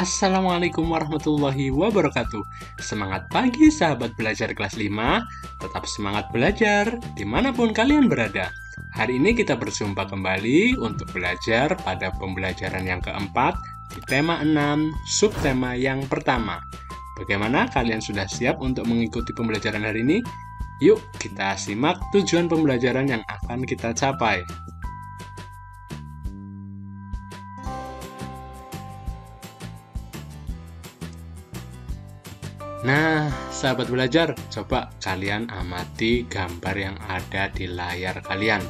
Assalamualaikum warahmatullahi wabarakatuh. Semangat pagi sahabat belajar kelas 5. Tetap semangat belajar dimanapun kalian berada. Hari ini kita berjumpa kembali untuk belajar pada pembelajaran yang keempat di tema 6, subtema yang pertama. Bagaimana kalian sudah siap untuk mengikuti pembelajaran hari ini? Yuk kita simak tujuan pembelajaran yang akan kita capai. Nah, sahabat belajar, coba kalian amati gambar yang ada di layar kalian.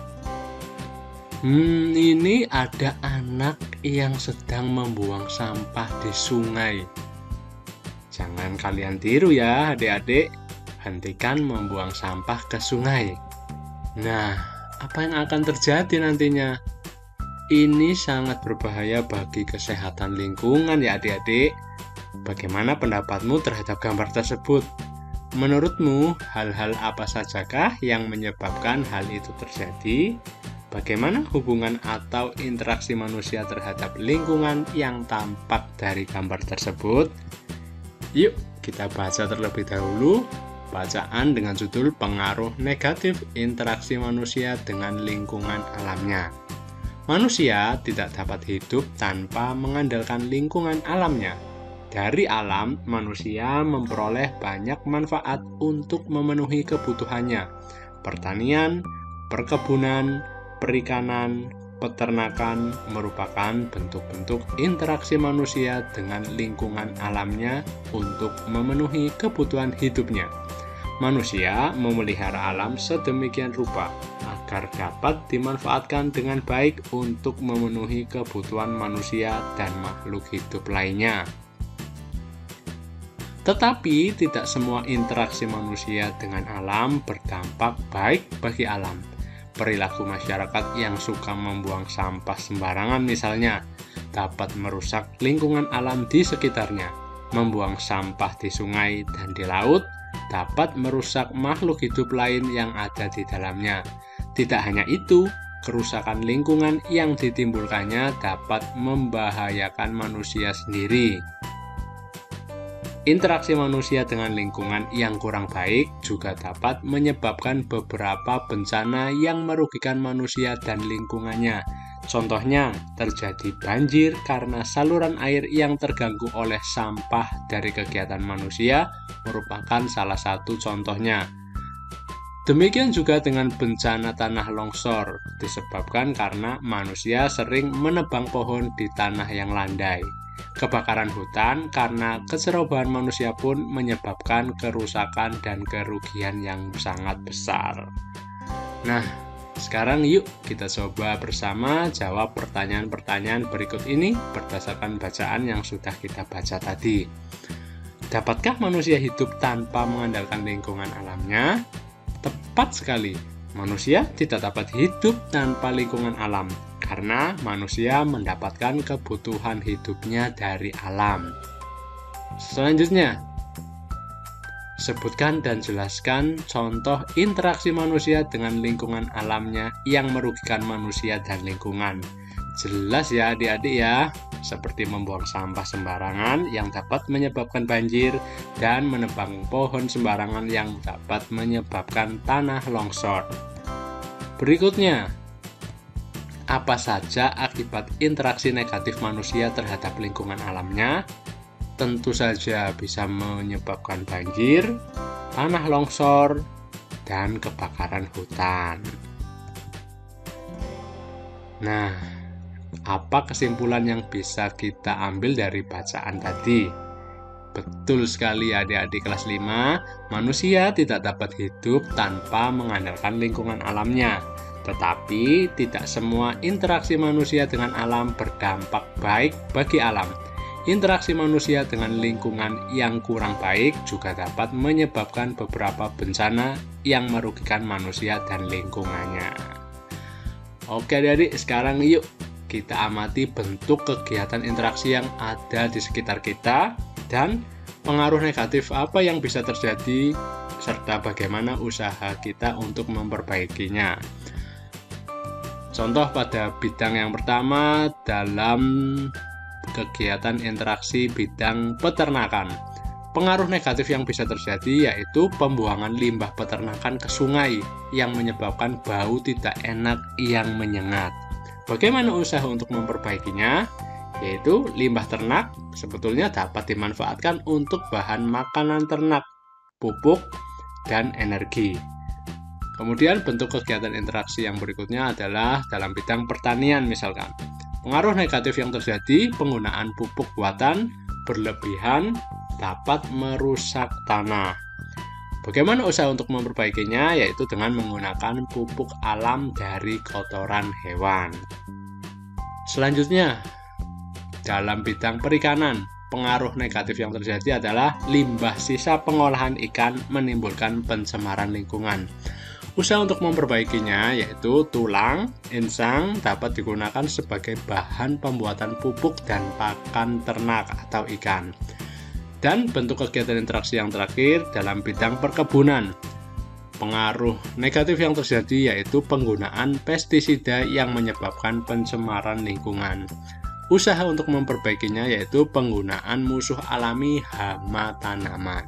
Ini ada anak yang sedang membuang sampah di sungai. Jangan kalian tiru ya, adik-adik. Hentikan membuang sampah ke sungai. Nah, apa yang akan terjadi nantinya? Ini sangat berbahaya bagi kesehatan lingkungan ya, adik-adik. Bagaimana pendapatmu terhadap gambar tersebut? Menurutmu, hal-hal apa sajakah yang menyebabkan hal itu terjadi? Bagaimana hubungan atau interaksi manusia terhadap lingkungan yang tampak dari gambar tersebut? Yuk, kita baca terlebih dahulu bacaan dengan judul Pengaruh Negatif Interaksi Manusia dengan Lingkungan Alamnya. Manusia tidak dapat hidup tanpa mengandalkan lingkungan alamnya. Dari alam, manusia memperoleh banyak manfaat untuk memenuhi kebutuhannya. Pertanian, perkebunan, perikanan, peternakan merupakan bentuk-bentuk interaksi manusia dengan lingkungan alamnya untuk memenuhi kebutuhan hidupnya. Manusia memelihara alam sedemikian rupa agar dapat dimanfaatkan dengan baik untuk memenuhi kebutuhan manusia dan makhluk hidup lainnya. Tetapi tidak semua interaksi manusia dengan alam berdampak baik bagi alam. Perilaku masyarakat yang suka membuang sampah sembarangan misalnya dapat merusak lingkungan alam di sekitarnya. Membuang sampah di sungai dan di laut dapat merusak makhluk hidup lain yang ada di dalamnya. Tidak hanya itu, kerusakan lingkungan yang ditimbulkannya dapat membahayakan manusia sendiri. Interaksi manusia dengan lingkungan yang kurang baik juga dapat menyebabkan beberapa bencana yang merugikan manusia dan lingkungannya. Contohnya, terjadi banjir karena saluran air yang terganggu oleh sampah dari kegiatan manusia merupakan salah satu contohnya. Demikian juga dengan bencana tanah longsor, disebabkan karena manusia sering menebang pohon di tanah yang landai. Kebakaran hutan karena kecerobohan manusia pun menyebabkan kerusakan dan kerugian yang sangat besar. Nah, sekarang yuk kita coba bersama jawab pertanyaan-pertanyaan berikut ini berdasarkan bacaan yang sudah kita baca tadi. Dapatkah manusia hidup tanpa mengandalkan lingkungan alamnya? Tepat sekali, manusia tidak dapat hidup tanpa lingkungan alam. Karena manusia mendapatkan kebutuhan hidupnya dari alam. Selanjutnya, sebutkan dan jelaskan contoh interaksi manusia dengan lingkungan alamnya yang merugikan manusia dan lingkungan. Jelas ya adik-adik ya, seperti membuang sampah sembarangan yang dapat menyebabkan banjir dan menebang pohon sembarangan yang dapat menyebabkan tanah longsor. Berikutnya, apa saja akibat interaksi negatif manusia terhadap lingkungan alamnya? Tentu saja bisa menyebabkan banjir, tanah longsor, dan kebakaran hutan. Nah, apa kesimpulan yang bisa kita ambil dari bacaan tadi? Betul sekali adik-adik kelas 5, manusia tidak dapat hidup tanpa mengandalkan lingkungan alamnya. Tetapi tidak semua interaksi manusia dengan alam berdampak baik bagi alam. Interaksi manusia dengan lingkungan yang kurang baik juga dapat menyebabkan beberapa bencana yang merugikan manusia dan lingkungannya. Oke adik-adik, sekarang yuk kita amati bentuk kegiatan interaksi yang ada di sekitar kita dan pengaruh negatif apa yang bisa terjadi serta bagaimana usaha kita untuk memperbaikinya. Contoh pada bidang yang pertama dalam kegiatan interaksi bidang peternakan. Pengaruh negatif yang bisa terjadi yaitu pembuangan limbah peternakan ke sungai yang menyebabkan bau tidak enak yang menyengat. Bagaimana usaha untuk memperbaikinya? Yaitu limbah ternak sebetulnya dapat dimanfaatkan untuk bahan makanan ternak, pupuk, dan energi. Kemudian bentuk kegiatan interaksi yang berikutnya adalah dalam bidang pertanian misalkan. Pengaruh negatif yang terjadi, penggunaan pupuk buatan berlebihan dapat merusak tanah. Bagaimana usaha untuk memperbaikinya? Yaitu dengan menggunakan pupuk alam dari kotoran hewan. Selanjutnya, dalam bidang perikanan, pengaruh negatif yang terjadi adalah limbah sisa pengolahan ikan menimbulkan pencemaran lingkungan. Usaha untuk memperbaikinya yaitu tulang, insang dapat digunakan sebagai bahan pembuatan pupuk dan pakan ternak atau ikan. Dan bentuk kegiatan interaksi yang terakhir dalam bidang perkebunan. Pengaruh negatif yang terjadi yaitu penggunaan pestisida yang menyebabkan pencemaran lingkungan. Usaha untuk memperbaikinya yaitu penggunaan musuh alami hama tanaman.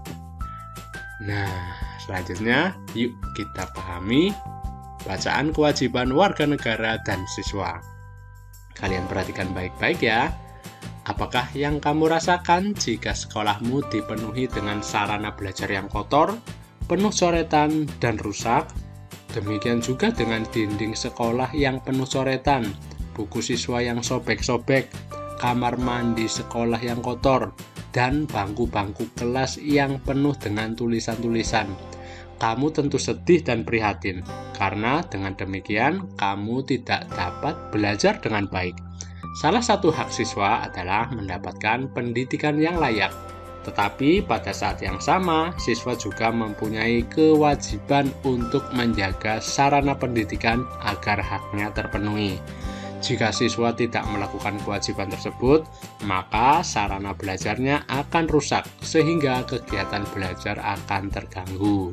Nah, selanjutnya yuk kita pahami bacaan kewajiban warga negara dan siswa. Kalian perhatikan baik-baik ya. Apakah yang kamu rasakan jika sekolahmu dipenuhi dengan sarana belajar yang kotor, penuh coretan, dan rusak? Demikian juga dengan dinding sekolah yang penuh coretan, buku siswa yang sobek-sobek, kamar mandi sekolah yang kotor, dan bangku-bangku kelas yang penuh dengan tulisan-tulisan. Kamu tentu sedih dan prihatin, karena dengan demikian kamu tidak dapat belajar dengan baik. Salah satu hak siswa adalah mendapatkan pendidikan yang layak. Tetapi pada saat yang sama, siswa juga mempunyai kewajiban untuk menjaga sarana pendidikan agar haknya terpenuhi. Jika siswa tidak melakukan kewajiban tersebut, maka sarana belajarnya akan rusak sehingga kegiatan belajar akan terganggu.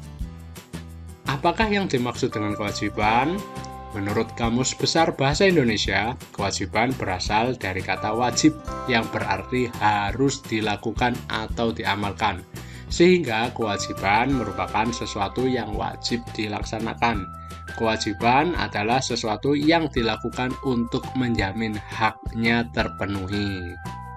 Apakah yang dimaksud dengan kewajiban? Menurut Kamus Besar Bahasa Indonesia, kewajiban berasal dari kata wajib yang berarti harus dilakukan atau diamalkan, sehingga kewajiban merupakan sesuatu yang wajib dilaksanakan. Kewajiban adalah sesuatu yang dilakukan untuk menjamin haknya terpenuhi.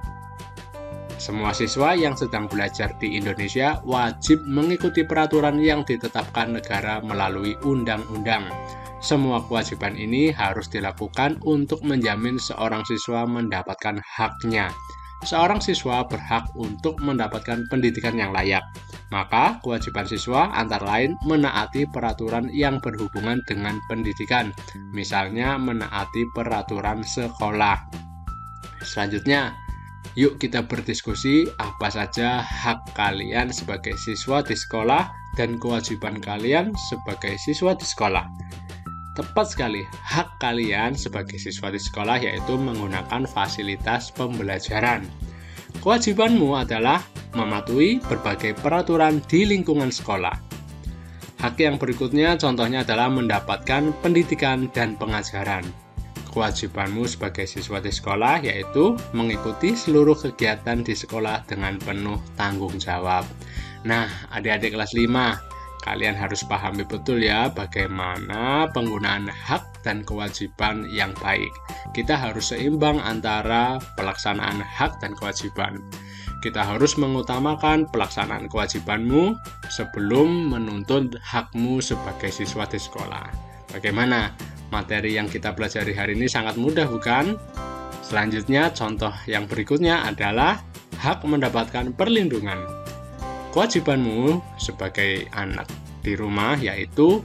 Semua siswa yang sedang belajar di Indonesia wajib mengikuti peraturan yang ditetapkan negara melalui undang-undang. Semua kewajiban ini harus dilakukan untuk menjamin seorang siswa mendapatkan haknya. Seorang siswa berhak untuk mendapatkan pendidikan yang layak. Maka, kewajiban siswa antara lain menaati peraturan yang berhubungan dengan pendidikan, misalnya menaati peraturan sekolah. Selanjutnya, yuk kita berdiskusi apa saja hak kalian sebagai siswa di sekolah dan kewajiban kalian sebagai siswa di sekolah. Tepat sekali, hak kalian sebagai siswa di sekolah yaitu menggunakan fasilitas pembelajaran. Kewajibanmu adalah mematuhi berbagai peraturan di lingkungan sekolah. Hak yang berikutnya contohnya adalah mendapatkan pendidikan dan pengajaran. Kewajibanmu sebagai siswa di sekolah yaitu mengikuti seluruh kegiatan di sekolah dengan penuh tanggung jawab. Nah, adik-adik kelas 5, kalian harus pahami betul ya bagaimana penggunaan hak dan kewajiban yang baik. Kita harus seimbang antara pelaksanaan hak dan kewajiban. Kita harus mengutamakan pelaksanaan kewajibanmu sebelum menuntut hakmu sebagai siswa di sekolah. Bagaimana? Materi yang kita pelajari hari ini sangat mudah, bukan? Selanjutnya, contoh yang berikutnya adalah hak mendapatkan perlindungan. Kewajibanmu sebagai anak di rumah yaitu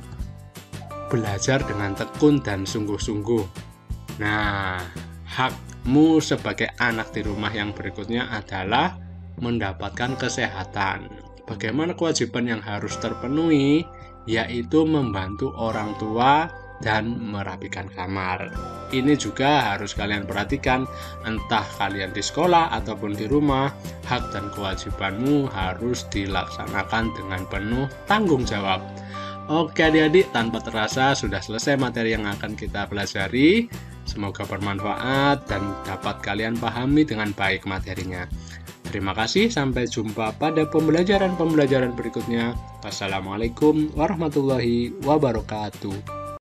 belajar dengan tekun dan sungguh-sungguh. Nah, hakmu sebagai anak di rumah yang berikutnya adalah mendapatkan kesehatan. Bagaimana kewajiban yang harus terpenuhi? Yaitu membantu orang tua dan merapikan kamar. Ini juga harus kalian perhatikan, entah kalian di sekolah ataupun di rumah, hak dan kewajibanmu harus dilaksanakan dengan penuh tanggung jawab. Oke adik-adik, tanpa terasa sudah selesai materi yang akan kita pelajari. Semoga bermanfaat dan dapat kalian pahami dengan baik materinya. Terima kasih, sampai jumpa pada pembelajaran berikutnya. Wassalamualaikum warahmatullahi wabarakatuh.